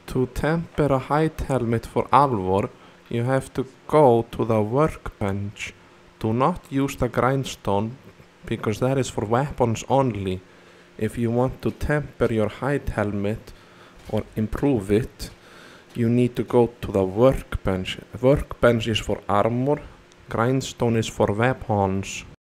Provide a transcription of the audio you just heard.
To temper a height helmet for Alvor, you have to go to the workbench. Do not use the grindstone, because that is for weapons only. If you want to temper your height helmet or improve it, you need to go to the workbench. Workbench is for armor, grindstone is for weapons.